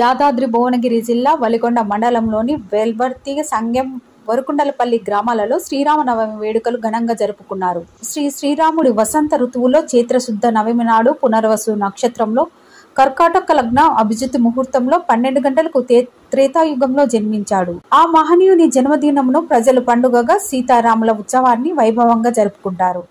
యాదాద్రి భువనగిరి జిల్లా వలిగొండ మండలంలోని వెల్వర్తి, సంగెం, వరకుండలపల్లి గ్రామాలలో శ్రీరామనవమి వేడుకలు ఘనంగా జరుపుకున్నారు. శ్రీరాముడి వసంత ఋతువులో చైత్రశుద్ధ నవమి నాడు పునర్వసు నక్షత్రంలో కర్కాటక లగ్న అభిజిత్ ముహూర్తంలో 12 గంటలకు త్రేతాయుగంలో జన్మించాడు. ఆ మహనీయుని జన్మదినమును ప్రజలు పండుగగా సీతారాముల ఉత్సవాన్ని వైభవంగా జరుపుకుంటారు.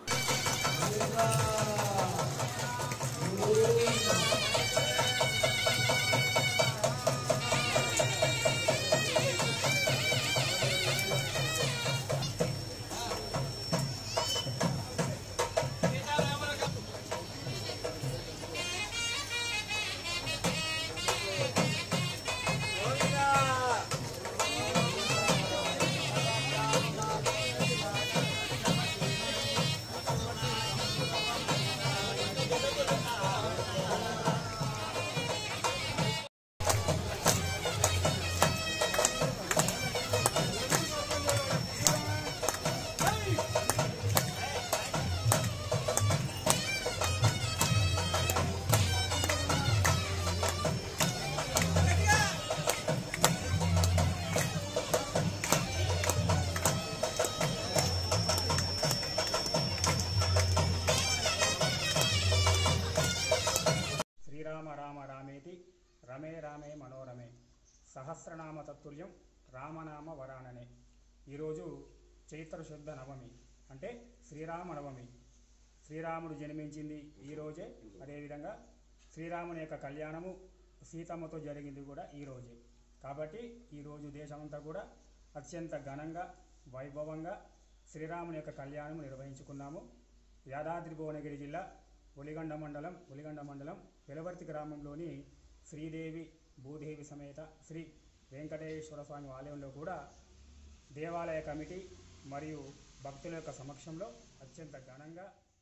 శ్రీరామ రామ రామేతి రమే రామే మనోరమే సహస్రనామ తత్తుల్యం రామనామ వరాననే. ఈరోజు చైత్రశుద్ధ నవమి అంటే శ్రీరామ నవమి. శ్రీరాముడు జన్మించింది ఈరోజే. అదేవిధంగా శ్రీరాముని యొక్క కళ్యాణము సీతమ్మతో జరిగింది కూడా ఈరోజే. కాబట్టి ఈరోజు దేశమంతా కూడా అత్యంత ఘనంగా వైభవంగా శ్రీరాముని యొక్క కళ్యాణం నిర్వహించుకున్నాము. యాదాద్రి భువనగిరి జిల్లా ఒలిగొండ మండలం వెలవర్తి గ్రామంలోని శ్రీదేవి భూదేవి సమేత శ్రీ వెంకటేశ్వర స్వామి ఆలయంలో కూడా దేవాలయ కమిటీ మరియు భక్తుల యొక్క సమక్షంలో అత్యంత ఘనంగా